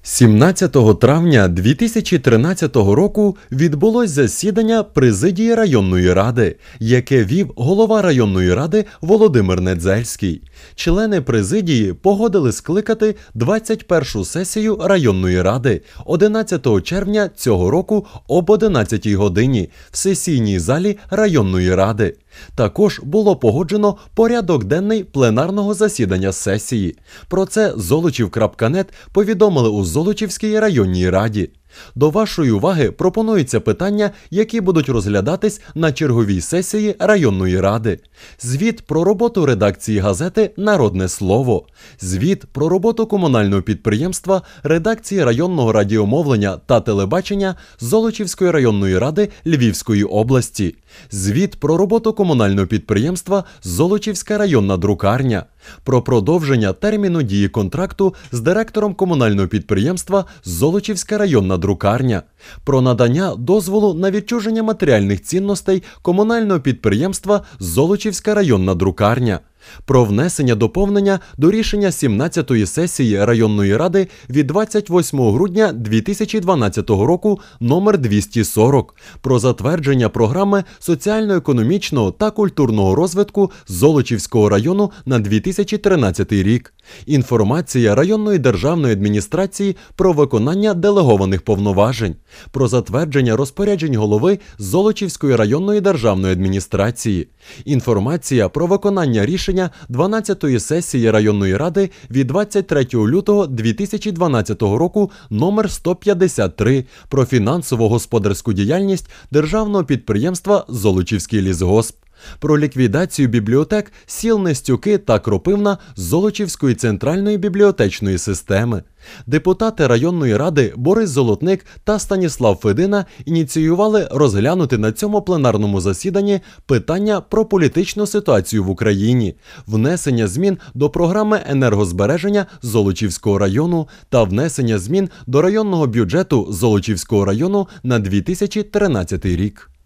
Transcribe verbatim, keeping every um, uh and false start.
сімнадцятого травня дві тисячі тринадцятого року відбулось засідання президії районної ради, яке вів голова районної ради Володимир Недзельський. Члени президії погодили скликати двадцять першу сесію районної ради одинадцятого червня цього року об одинадцятій годині в сесійній залі районної ради. Також було погоджено порядок денний пленарного засідання сесії. Про це Золочів крапка нет повідомили у Золочівській районній раді. До вашої уваги пропонуються питання, які будуть розглядатись на черговій сесії районної ради. Звіт про роботу редакції газети «Народне слово». Звіт про роботу комунального підприємства редакції районного радіомовлення та телебачення Золочівської районної ради Львівської області. Звіт про роботу комунального підприємства Золочівська районна друкарня. Про продовження терміну дії контракту з директором комунального підприємства Золочівська районна друкарня. Про надання дозволу на відчуження матеріальних цінностей комунального підприємства Золочівська районна друкарня. Про внесення доповнення до рішення сімнадцятої сесії районної ради від двадцять восьмого грудня дві тисячі дванадцятого року номер двісті сорок про затвердження програми соціально-економічного та культурного розвитку Золочівського району на дві тисячі тринадцятий рік. Інформація районної державної адміністрації про виконання делегованих повноважень. Про затвердження розпоряджень голови Золочівської районної державної адміністрації. Інформація про виконання рішення дванадцятої сесії районної ради від двадцять третього лютого дві тисячі дванадцятого року номер сто п'ятдесят три про фінансово-господарську діяльність державного підприємства Золочівський лісгосп. Про ліквідацію бібліотек сіл Нестюки та Кропивна Золочівської центральної бібліотечної системи. Депутати районної ради Борис Золотник та Станіслав Федина ініціювали розглянути на цьому пленарному засіданні питання про політичну ситуацію в Україні, внесення змін до програми енергозбереження Золочівського району та внесення змін до районного бюджету Золочівського району на дві тисячі тринадцятий рік.